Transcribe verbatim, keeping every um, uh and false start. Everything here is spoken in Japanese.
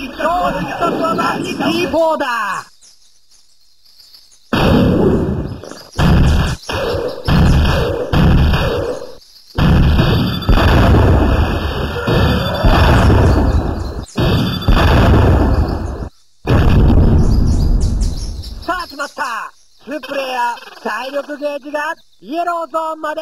勝利一つはキーポーだ。さあ決まった。ツープレイヤー体力ゲージがイエローゾーンまで